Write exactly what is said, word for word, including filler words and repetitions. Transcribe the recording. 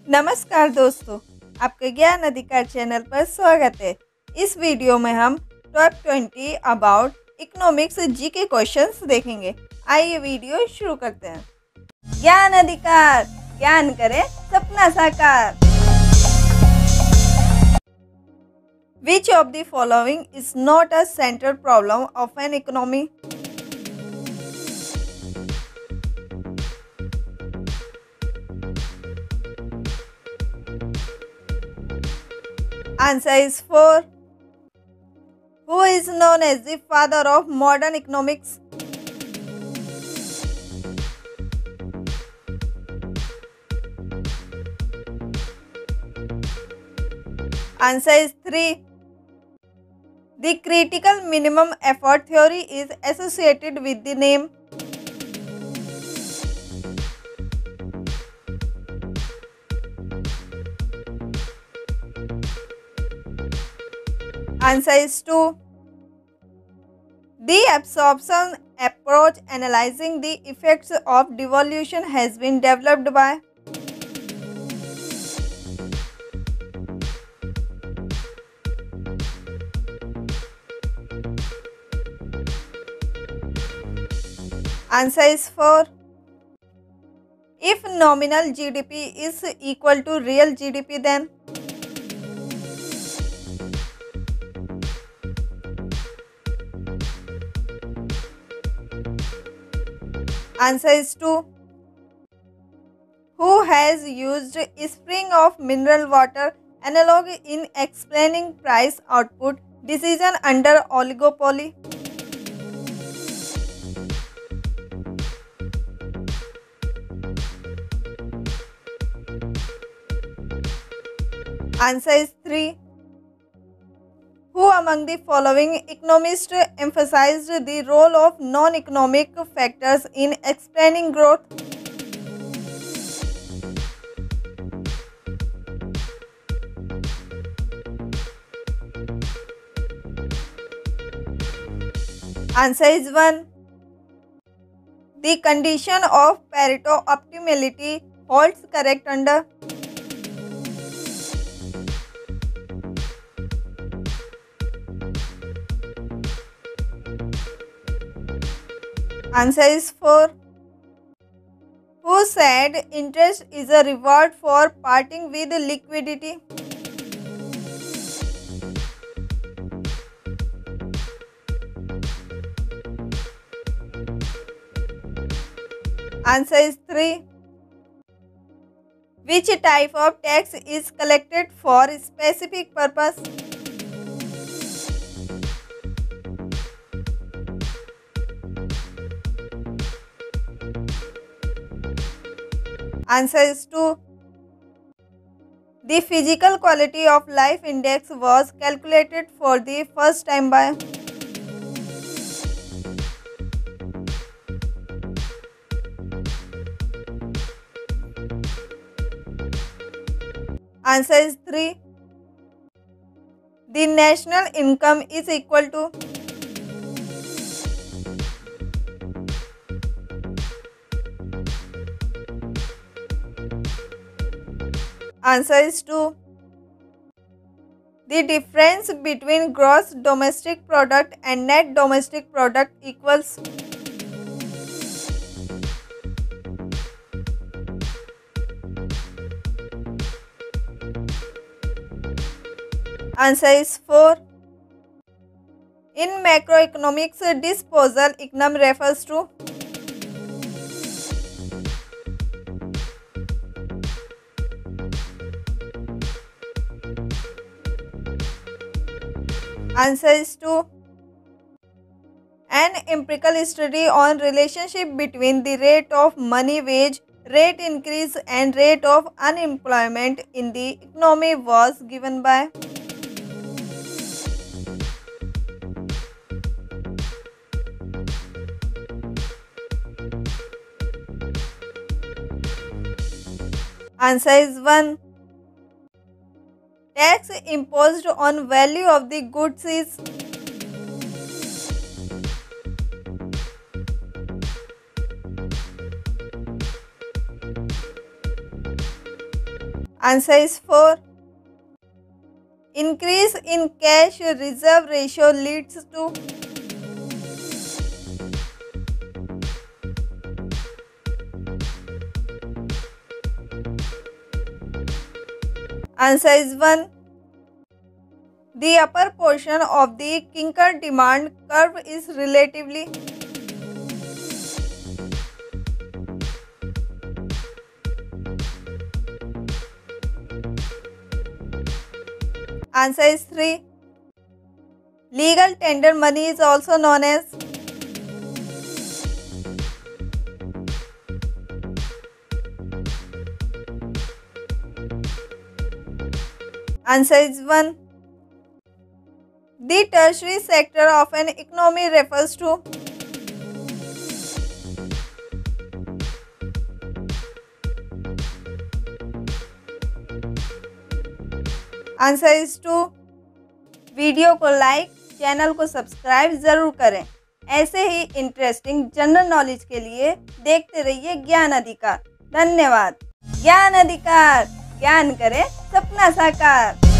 नमस्कार दोस्तों, आपके ज्ञान अधिकार चैनल पर स्वागत है। इस वीडियो में हम top twenty about economics G K questions देखेंगे। आइए वीडियो शुरू करते हैं। ज्ञान अधिकार, ज्ञान करे सपना साकार। Which of the following is not a central problem of an economy? Answer is four. Who is known as the father of modern economics? Answer is three. The critical minimum effort theory is associated with the name. Answer is two. The absorption approach analyzing the effects of devolution has been developed by. Answer is four. If nominal G D P is equal to real G D P, then. Answer is two. Who has used spring of mineral water analog in explaining price output decision under oligopoly? Answer is three. Who among the following economists emphasized the role of non-economic factors in explaining growth? Answer is one. The condition of Pareto optimality holds correct under. Answer is four. Who said interest is a reward for parting with liquidity? Answer is three. Which type of tax is collected for specific purpose? Answer is two. The physical quality of life index was calculated for the first time by. Answer is three. The national income is equal to. Answer is two. The difference between gross domestic product and net domestic product equals. Answer is four. In macroeconomics, disposal income refers to. Answer is two. An empirical study on relationship between the rate of money wage, rate increase and rate of unemployment in the economy was given by. Answer is one. Tax imposed on value of the goods is. Answer is four. Increase in cash reserve ratio leads to. Answer is one. The upper portion of the Kinkar demand curve is relatively. Answer is three. Legal tender money is also known as. Answer is one. The tertiary sector of an economy refers to. Answer is two. Video को like, channel को subscribe ज़रूर करें। ऐसे ही interesting general knowledge के लिए देखते रहिए ज्ञान अधिकार। धन्यवाद। ज्ञान अधिकार, ज्ञान करे सपना साकार।